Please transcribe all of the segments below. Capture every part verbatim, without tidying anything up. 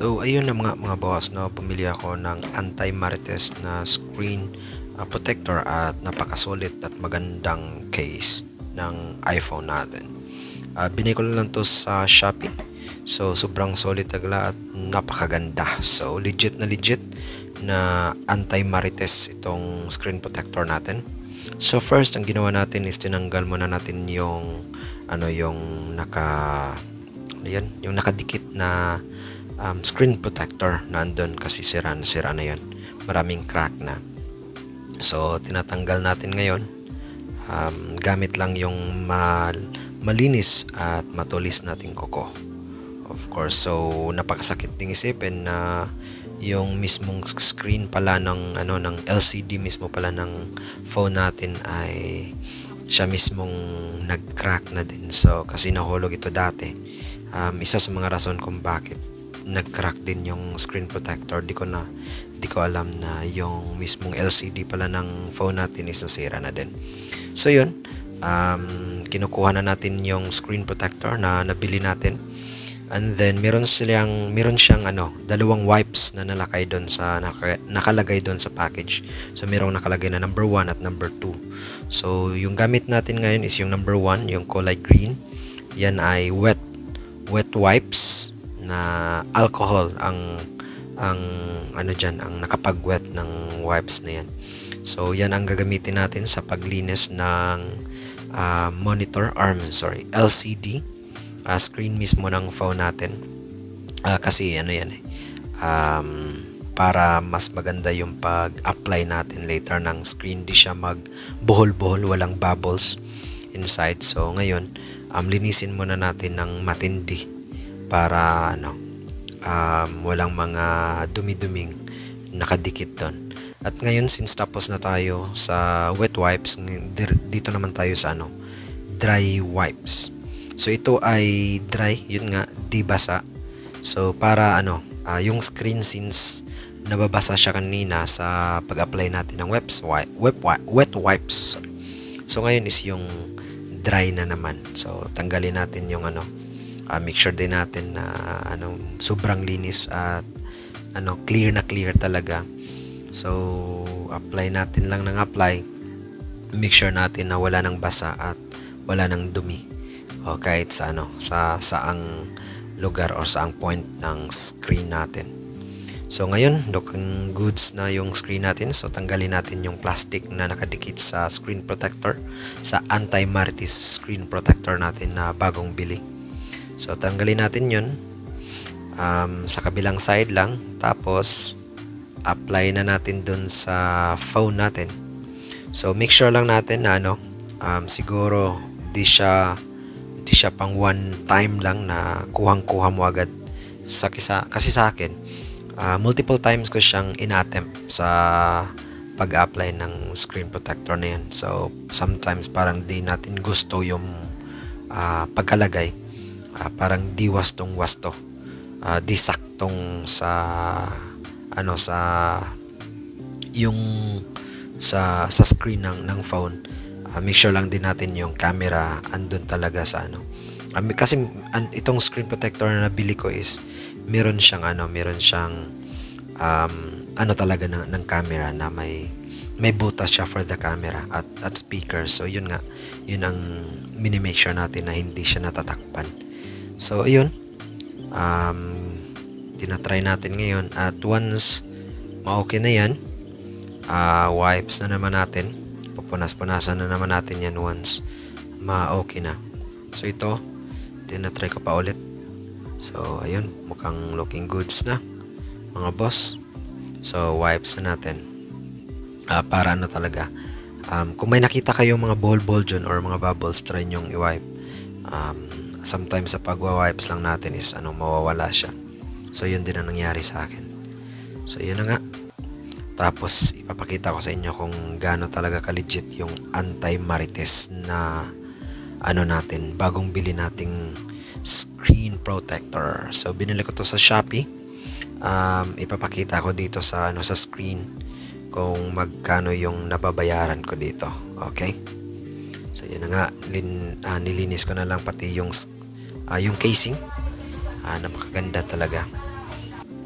So ayun na mga mga boss, no, bumili ako ng anti-marites na screen uh, protector at napakasulit at magandang case ng iPhone natin. Uh, binili ko lang to sa Shopee. So sobrang solid talaga at napakaganda. So legit na legit na anti-marites itong screen protector natin. So first, ang ginawa natin is tinanggal muna natin yung ano yung naka ano yan, yung nakadikit na um, screen protector na andun kasi sira na sira na yun, maraming crack na. So tinatanggal natin ngayon um, gamit lang yung mal malinis at matulis nating kuko, of course. So napakasakit ding isipin na yung mismong screen pala ng ano ng L C D mismo pala ng phone natin ay siya mismong nag-crack na din. So kasi nahulog ito dati. Um, isa sa mga rason kung bakit nag-crack din yung screen protector, di ko na di ko alam na yung mismong L C D pala ng phone natin is nasira na din. So yun, um, kinukuha na natin yung screen protector na nabili natin, and then meron silang meron siyang ano dalawang wipes na nalakay doon sa naka, nakalagay doon sa package. So merong nakalagay na number one at number two. So yung gamit natin ngayon is yung number one, yung kulay green. Yan ay wet wet wipes na alcohol ang ang ano diyan, ang nakapag-wet ng wipes na yan. So yan ang gagamitin natin sa paglinis ng uh, monitor arm sorry L C D uh, screen mismo ng phone natin. Uh, kasi ano yan eh um, para mas maganda yung pag-apply natin later ng screen, di siya magbuhol-buhol, walang bubbles inside. So ngayon um, linisin muna natin ng matindi para ano um, walang mga dumi-duming nakadikit doon. At ngayon, since tapos na tayo sa wet wipes, dito naman tayo sa ano dry wipes. So ito ay dry, yun nga, di basa. So para ano uh, yung screen, since nababasa siya kanina sa pag-apply natin ng webs, wet, wet, wet wipes. So ngayon is yung dry na naman. So tanggalin natin yung ano, uh, make sure din natin na ano sobrang linis at ano clear na clear talaga. So apply natin lang ng apply. Make sure natin na wala nang basa at wala nang dumi. O kahit sa ano sa saang lugar or saang point ng screen natin. So ngayon, looking goods na yung screen natin. So tanggalin natin yung plastic na nakadikit sa screen protector, sa anti-marites screen protector natin na bagong bili. So tanggalin natin yun um, sa kabilang side lang. Tapos apply na natin dun sa phone natin. So make sure lang natin na ano um, siguro di siya di siya pang one time lang na kuhang-kuha mo agad sa kisa, kasi sa akin uh, multiple times ko siyang inattempt sa pag-apply ng screen protector na yan. So sometimes parang di natin gusto yung uh, pagkalagay, uh, parang di wastong wasto, uh, di saktong sa ano sa yung sa sa screen ng ng phone. Uh, make sure lang din natin yung camera andun talaga sa ano. Um, kasi an, itong screen protector na nabili ko is meron siyang ano, meron siyang um, ano talaga ng, ng camera na may may butas siya for the camera at at speaker. So yun nga, yun ang mini-make sure natin na hindi siya natatakpan. So ayun, um, tinatry natin ngayon at once ma-okay na yan, uh, wipes na naman natin. Pupunas-punasan na naman natin yan once ma-okay na. So ito, tinatry ko pa ulit. So ayun, mukhang looking goods na mga boss. So wipes na natin uh, para ano talaga um, kung may nakita kayong mga ball-ball dyan or mga bubbles, try nyong i-wipe. um, sometimes sa pag-wipes lang natin is ano, mawawala siya. So yun din ang nangyari sa akin. So yun na nga. Tapos ipapakita ko sa inyo kung gaano talaga ka-legit yung anti-marites na ano natin, bagong bili nating screen protector. So binili ko to sa Shopee. Um, ipapakita ko dito sa ano sa screen kung magkano yung nababayaran ko dito. Okay? So yun na nga, lin, uh, nilinis ko na lang pati yung uh, yung casing. Uh, napakaganda talaga.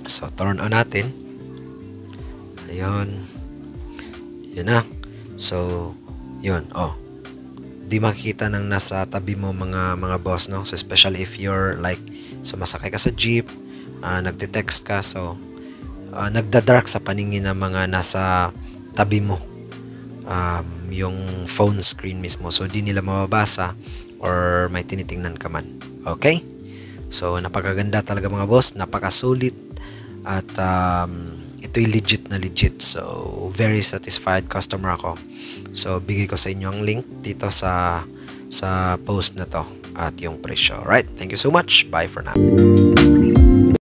So, turn on natin. Ayun. Yun na. So, yun. Oh. Di makikita ng nasa tabi mo mga mga boss, no? So, especially if you're like, sumasakay ka sa jeep, uh, nagte-text ka, so, uh, nagda-dark sa paningin ng mga nasa tabi mo. Um, yung phone screen mismo. So, di nila mababasa or may tinitingnan ka man. Okay? So, napakaganda talaga mga boss. Napakasulit. At um, ito'y legit na legit. So, very satisfied customer ako. So, bigay ko sa inyo ang link dito sa sa post na to at yung presyo. Alright, thank you so much. Bye for now.